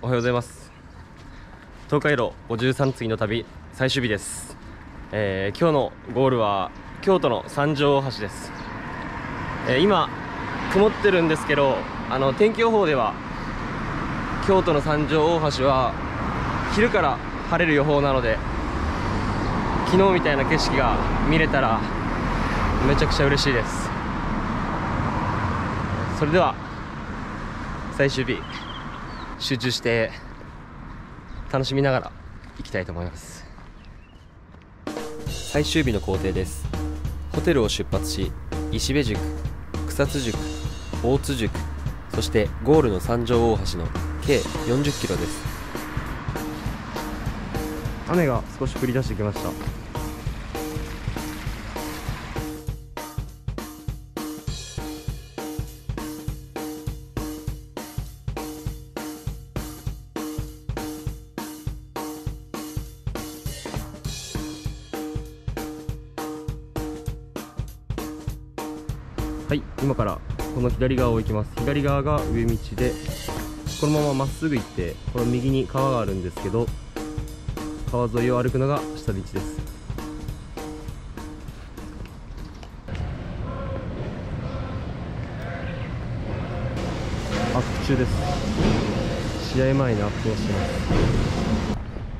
おはようございます。東海道53次の旅最終日です。今日のゴールは京都の三条大橋です。今曇ってるんですけど、天気予報では京都の三条大橋は昼から晴れる予報なので、昨日みたいな景色が見れたらめちゃくちゃ嬉しいです。それでは最終日集中して楽しみながら行きたいと思います。最終日の行程です。ホテルを出発し、石部宿、草津宿、大津宿、そしてゴールの三条大橋の計40キロです。雨が少し降り出してきました。はい、今からこの左側を行きます。左側が上道で、このまままっすぐ行ってこの右に川があるんですけど、川沿いを歩くのが下道です。アップ中です。試合前にアップをしてます。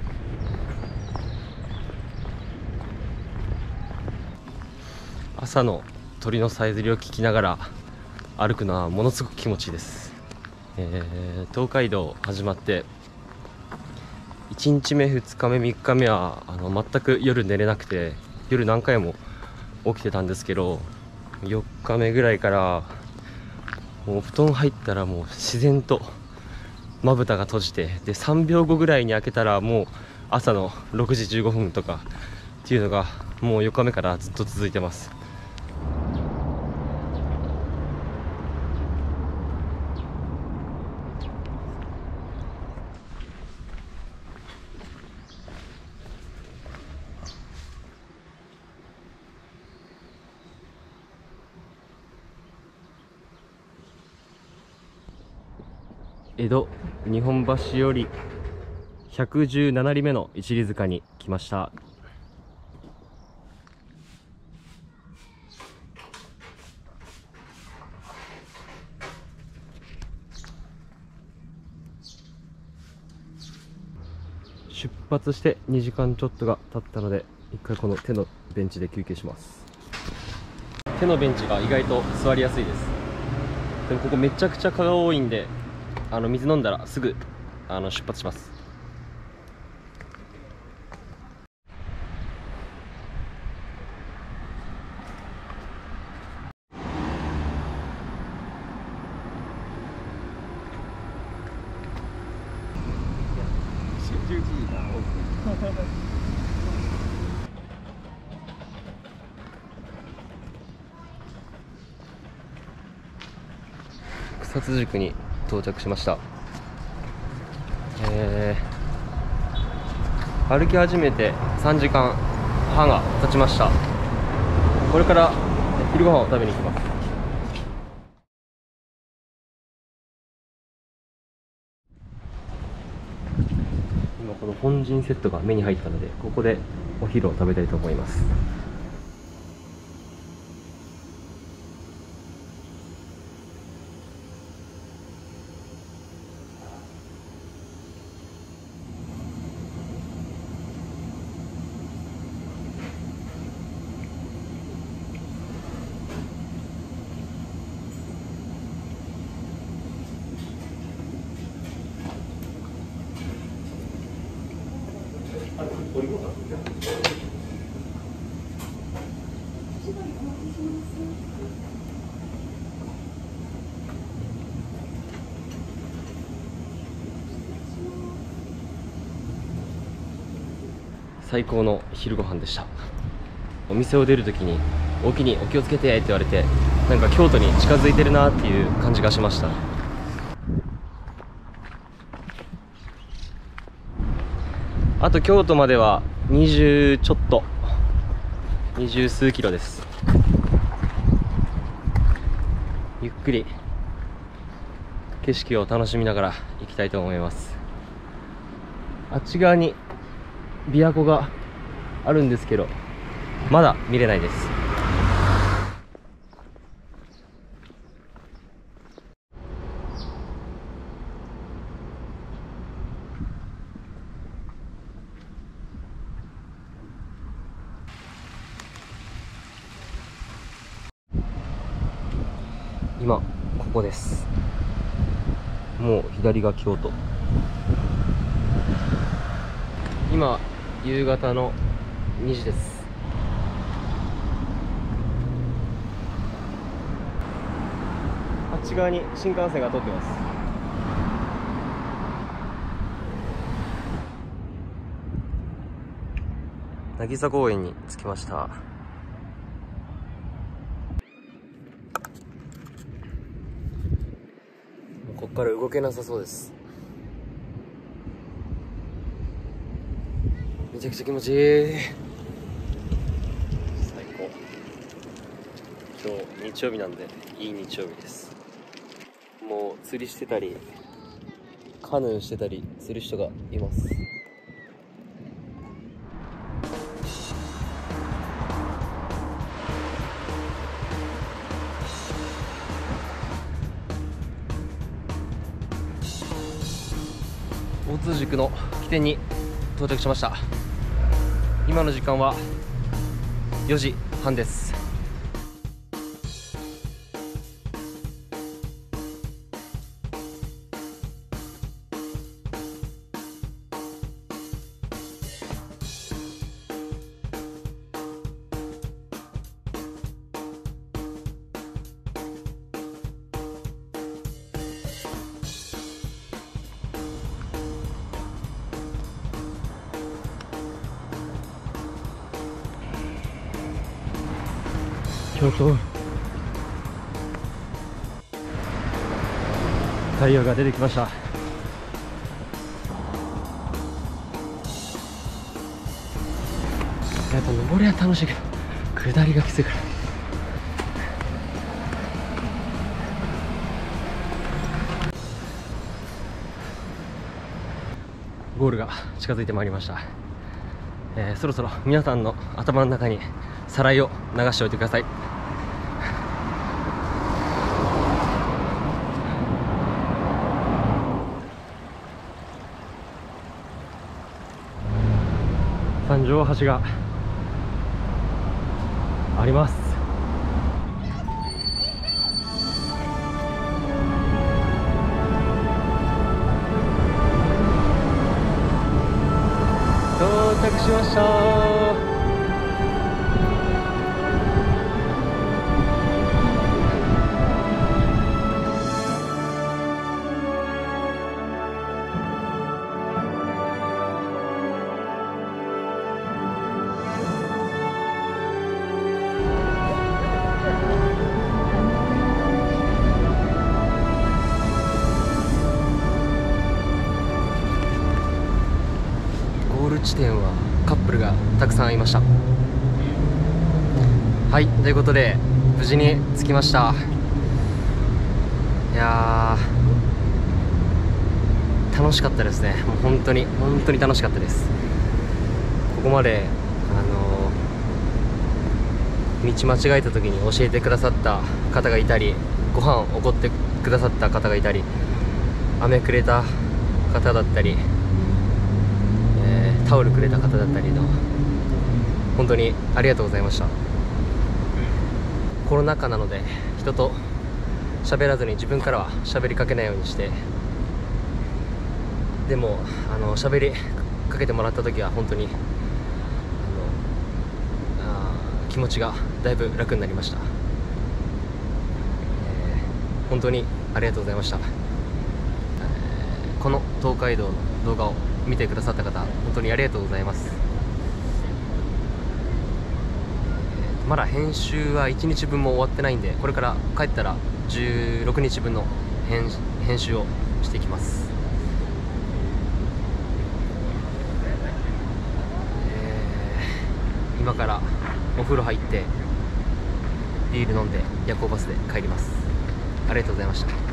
朝の鳥のさえずりを聞きながら歩くのはものすごく気持ちいいです。東海道始まって1日目2日目3日目は全く夜寝れなくて、夜何回も起きてたんですけど、4日目ぐらいからもう布団入ったらもう自然とまぶたが閉じて、で3秒後ぐらいに開けたらもう朝の6時15分とかっていうのがもう4日目からずっと続いてます。江戸日本橋より117里目の一里塚に来ました。出発して2時間ちょっとが経ったので、一回この手のベンチで休憩します。手のベンチが意外と座りやすいです。でもここめちゃくちゃ蚊が多いんで、水飲んだらすぐ出発します。草津宿に到着しました。歩き始めて3時間半が経ちました。これから昼ご飯を食べに行きます。今この本陣セットが目に入ったので、ここでお昼を食べたいと思います。最高の昼ご飯でした。お店を出るときに「お気にお気をつけて」って言われて、なんか京都に近づいてるなっていう感じがしました。あと京都までは20ちょっと、20数キロです。ゆっくり景色を楽しみながら行きたいと思います。 あっち側に琵琶湖があるんですけど、まだ見れないです。今ここです。もう左が京都。今夕方の2時です。あっち側に新幹線が通ってます。渚公園に着きました。ここから動けなさそうです。めちゃくちゃ気持ちいい。最高。今日日曜日なんでいい日曜日です。もう釣りしてたりカヌーしてたりする人がいます。交通軸の起点に到着しました。今の時間は4時半です。京都、太陽が出てきました。やっぱ登りは楽しいけど下りがきついから。ゴールが近づいてまいりました。そろそろ皆さんの頭の中にさらいを流しておいてください。三条大橋があります。到着しました。ゴール地点はカップルがたくさんいました。はい、ということで無事に着きました。いやー楽しかったですね。もう本当に楽しかったです。ここまで道間違えた時に教えてくださった方がいたり、ご飯をおごってくださった方がいたり、飴くれた方だったり、タオルくれた方だったりの本当にありがとうございました。コロナ禍なので人と喋らずに自分からは喋りかけないようにして、でも喋りかけてもらった時は本当に気持ちがだいぶ楽になりました。本当にありがとうございました。この東海道の動画を見てくださった方、本当にありがとうございます。まだ編集は1日分も終わってないんで、これから帰ったら16日分の編集をしていきます。今からお風呂入ってビール飲んで夜行バスで帰ります。ありがとうございました。